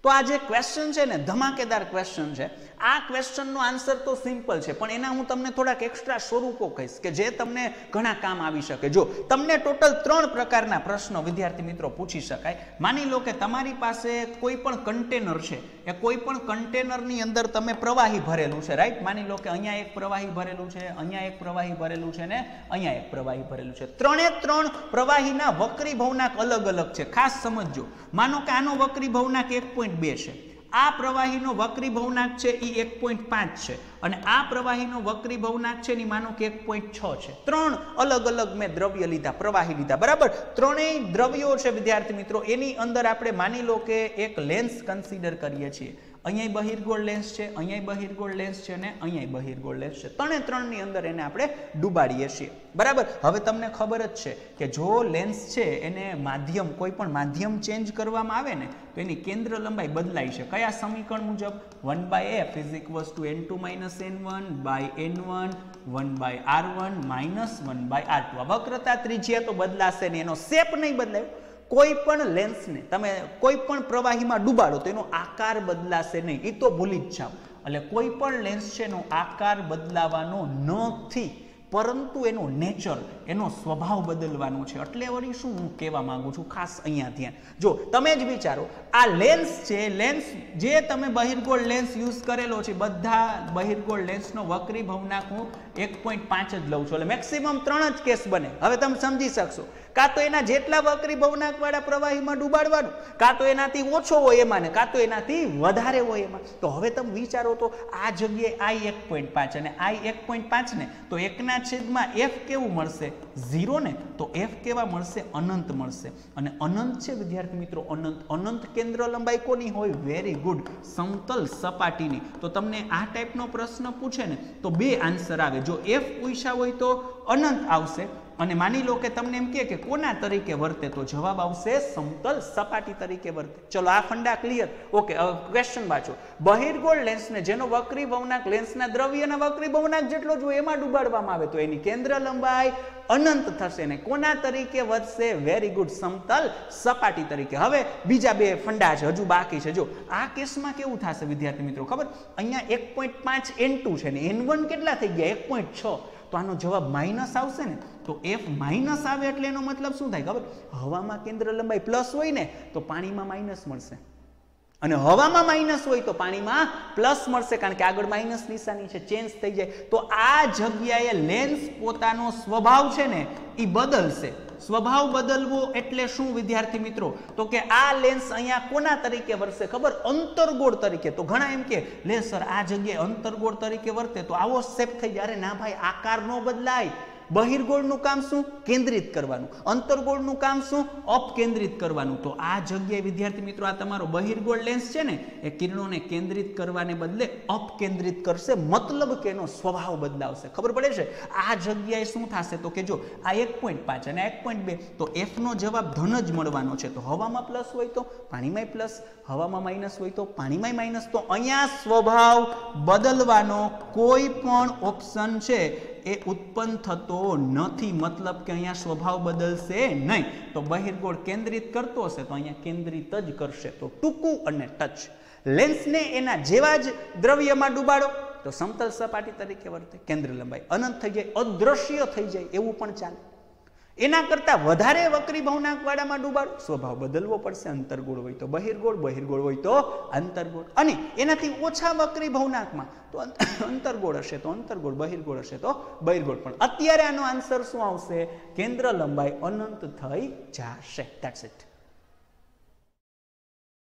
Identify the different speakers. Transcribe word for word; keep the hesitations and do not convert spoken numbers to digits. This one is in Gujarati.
Speaker 1: તો આ જે ક્વેશ્ચન છે ને ધમાકેદાર ક્વેશ્ચન છે. આ ક્વેશ્ચનનો આન્સર તો સિમ્પલ છે, પણ એના હું તમને થોડાક એક્સ્ટ્રા સ્વરૂપો કહીશ કે જે તમને ઘણા કામ આવી શકે. જો તમને ટોટલ ત્રણ પ્રકારના પ્રશ્નો વિદ્યાર્થી મિત્રો પૂછી શકાય. માની લો કે તમારી પાસે કોઈ પણ કન્ટેનર છે, એ કોઈ પણ કન્ટેનરની અંદર તમે પ્રવાહી ભરેલું છે, રાઈટ. માની લો કે અહીંયા એક પ્રવાહી ભરેલું છે, અહીંયા એક પ્રવાહી ભરેલું છે ને અહીંયા એક પ્રવાહી ભરેલું છે. ત્રણે ત્રણ પ્રવાહીના વક્રી ભવનાક અલગ અલગ છે. ખાસ સમજજો. માનો કે આનો વક્રી ભવનાક એક પોઈન્ટ બે છે, આ પ્રવાહીનો વક્રી ભવનાક છે એ એક પોઈન્ટ પાંચ છે, અને આ પ્રવાહીનો વક્રી ભવનાક છે ને માનો કે એક પોઈન્ટ છ છે. ત્રણ અલગ અલગ મેં દ્રવ્ય લીધા, પ્રવાહી લીધા, બરાબર. ત્રણેય દ્રવ્યો છે વિદ્યાર્થી મિત્રો, એની અંદર આપણે માની લો કે એક લેન્સ કન્સિડર કરીએ છીએ. અહીંયા બહિર્ગોળ લેન્સ છે, અહીંયા બહિર્ગોળ લેન્સ છે અને અહીંયા બહિર્ગોળ લેન્સ છે. ત્રણે ત્રણની અંદર એને આપણે ડૂબાડીએ છીએ, બરાબર. હવે તમને ખબર જ છે કે જો લેન્સ છે એને માધ્યમ, કોઈ પણ માધ્યમ ચેન્જ કરવામાં આવે ને તો એની કેન્દ્ર લંબાઈ બદલાય છે. કયા સમીકરણ મુજબ? One by f is equals to n two minus n one by n one one by r one minus one by r two. આ વક્રતા ત્રિજ્યા તો બદલાશે નહીં, એનો શેપ નહીં બદલાય. કોઈ પણ લેન્સને તમે કોઈ પણ પ્રવાહીમાં ડૂબાડો તો એનો આકાર બદલાશે નહીં, એ તો ભૂલી જ જાઓ. એટલે કોઈ પણ લેન્સ છે એનો આકાર બદલાવાનો નથી, પરંતુ એનો નેચર, એનો સ્વભાવ બદલવાનો છે. એટલે વળી શું હું કહેવા માંગુ છું, ખાસ અહીંયા ધ્યાન. જો તમે જ વિચારો, આ લેન્સ છે, લેન્સ જે તમે બહિર્ગોળ લેન્સ યુઝ કરેલો છે, બધા બહિર્ગોળ લેન્સનો વક્રી ભવનાક હું એક પોઈન્ટ પાંચ જ લઉં છું, એટલે મેક્સિમમ ત્રણ જ કેસ બને. હવે તમે સમજી શકશો, કાં તો એના જેટલા વક્રી ભવનાક વાળા પ્રવાહીમાં ડૂબાડવાનું, કાં તો એનાથી ઓછો હોય એમાં ને કાં તો એનાથી વધારે હોય એમાં. તો હવે તમે વિચારો તો આ જગ્યાએ આઈ એક પોઈન્ટ પાંચ અને આઈ એક પોઈન્ટ પાંચ ને તો એકના છેદમાં એફ કેવું મળશે? ઝીરો ને. તો એફ કેવા મળશે? અનંત મળશે. અને અનંત છે વિદ્યાર્થી મિત્રો, અનંત. અનંત કેન્દ્ર લંબાઈ કોની હોય? વેરી ગુડ, સમતલ સપાટીની. તો તમને આ ટાઈપનો પ્રશ્ન પૂછે ને તો બે આન્સર આવે. જો એફ પૂછ્યા હોય તો અનંત આવશે, અને માની લો કે તમને એમ કહે કે કોના તરીકે વર્તે, તો જવાબ આવશે સમતલ સપાટી તરીકે વર્તે. ચલો આ ફંડા ક્લિયર. ઓકે, ક્વેશ્ચન વાંચો. બહિર્ગોળ લેન્સને જેનો વક્રી ભવનાક લેન્સના દ્રવ્યના વક્રી ભવનાક જેટલો જ હોય એમાં ડૂબાડવામાં આવે તો એની કેન્દ્ર લંબાઈ અનંત થશે ને કોના તરીકે વધશે? વેરી ગુડ, સમતલ સપાટી તરીકે. હવે બીજા બે ફંડા છે, હજુ બાકી છે. જો આ કેસમાં કેવું થશે વિદ્યાર્થી મિત્રો ખબર? અહીંયા એક પોઈન્ટ પાંચ એન ટુ છે ને એન વન કેટલા થઈ ગયા? એક પોઈન્ટ છ. તો આનો જવાબ માઇનસ આવશે ને. તો એફ માઇનસ આવે એટલે એનો મતલબ શું થાય ખબર? હવામાં કેન્દ્ર લંબાઈ પ્લસ હોય ને તો પાણીમાં માઇનસ મળશે, અને હવામાં માઇનસ હોય તો પાણીમાં પ્લસ મળશે, કારણ કે આગળ માઇનસ નિશાની છે, ચેન્જ થઈ જાય. તો આ જગ્યાએ લેન્સ પોતાનો સ્વભાવ છે ને એ બદલશે. સ્વભાવ બદલવો એટલે શું વિદ્યાર્થી મિત્રો? તો કે આ લેન્સ અહીંયા કોના તરીકે વર્તે ખબર? અંતર્ગોળ તરીકે. તો ઘણા એમ કે લે સર આ જગ્યાએ અંતર્ગોળ તરીકે વર્તે તો આવો શેપ થઈ જાય. અરે ના ભાઈ, આકાર નો બદલાય. બહિર્ગોળનું કામ શું? કેન્દ્રિત કરવાનું. અંતર્ગોળનું કામ શું? અપકેન્દ્રિત કરવાનું. તો આ જગ્યાએ વિદ્યાર્થી મિત્રો આ તમારો બહિર્ગોળ લેન્સ છે ને એ કિરણોને કેન્દ્રિત કરવાને બદલે અપકેન્દ્રિત કરશે, મતલબ કે એનો સ્વભાવ બદલાવશે. ખબર પડે છે? આ જગ્યાએ શું થશે તો કે જો આ એક પોઈન્ટ પાંચ અને એક પોઈન્ટ બે, તો એફ નો જવાબ ધન જ મળવાનો છે. તો હવામાં પ્લસ હોય તો પાણીમાં પ્લસ, હવામાં માઇનસ હોય તો પાણીમાં માઇનસ. તો અહીંયા સ્વભાવ બદલવાનો કોઈ પણ ઓપ્શન છે એ ઉત્પન્ન થતો નથી, મતલબ કે અહીંયા સ્વભાવ બદલશે નહીં. તો બહિર્ગોળ કેન્દ્રિત કરતો હશે તો અહીંયા કેન્દ્રિત જ કરશે. તો ટૂંકું અને ટચ. લેન્સને એના જેવા જ દ્રવ્યમાં ડૂબાડો તો સમતલ સપાટી તરીકે વર્તે, કેન્દ્ર લંબાઈ અનંત થઈ જાય, અદ્રશ્ય થઈ જાય, એવું પણ ચાલે. એના કરતા વધારે વક્રી ભવનાક વાળામાં ડૂબાડો, સ્વભાવ બદલવો પડશે. અંતર્ગોળ હોય તો બહિર્ગોળ, બહિર્ગોળ હોય તો અંતર્ગોળ, અને એનાથી ઓછા વક્રી ભવનાકમાં તો અંતર્ગોળ હશે તો અંતર્ગોળ, બહિર્ગોળ હશે તો બહિર્ગોળ. પણ અત્યારે આનો આન્સર શું આવશે? કેન્દ્ર લંબાઈ અનંત થઈ જશે. That's it.